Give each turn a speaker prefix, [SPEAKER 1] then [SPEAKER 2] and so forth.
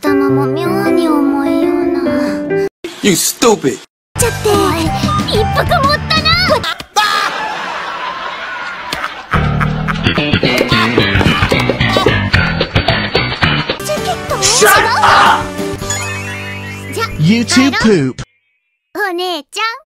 [SPEAKER 1] 頭も妙に重いような。
[SPEAKER 2] You stupid!
[SPEAKER 1] ちゃって一服持ったな。
[SPEAKER 3] YouTube poop.
[SPEAKER 1] お姉ちゃん。